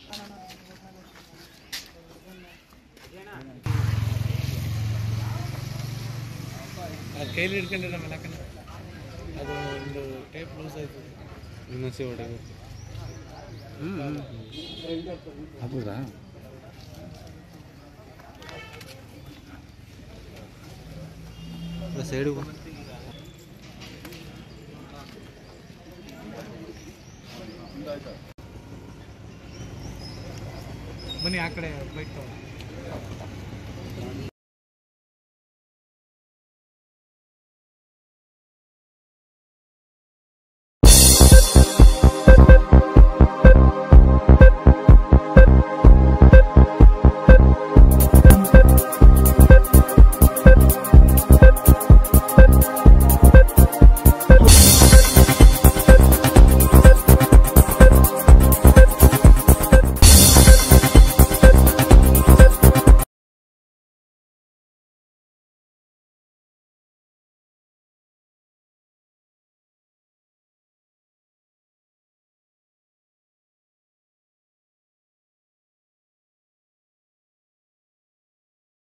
ಅದು ಕೈಲಿ ಹಿಡ್ಕೊಂಡ್ರೆ ನಮ್ಮ ಮನೆಕನ ಅದು ಒಂದು ಟೇಪ್ ಲೂಸ್ ಆಯ್ತು ಇನ್ನೊಂದ್ಸಿ ಹೊಡೆದು ಹೌದಾ ಸೈಡು ಬನ್ನಿ ಆ ಕಡೆ ಬೈಕ್ ತಗೋ